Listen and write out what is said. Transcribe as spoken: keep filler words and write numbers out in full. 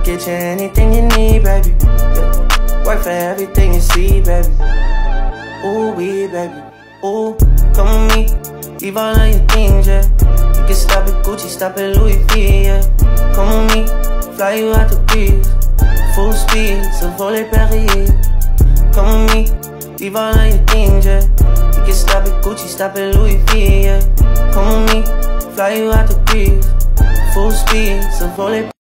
get you anything you need, baby. Yeah. Work for everything you see, baby. Ooh, we, baby. Ooh, come with me. Leave all of your things, yeah. You can stop at Gucci, stop at Louis V, yeah. Come with me, fly you out the breeze. Full speed, so volley Paris. Come with me, leave all of your things, yeah. You can stop at Gucci, stop at Louis V, yeah. Come with me, fly you out the breeze. Full speed, so volley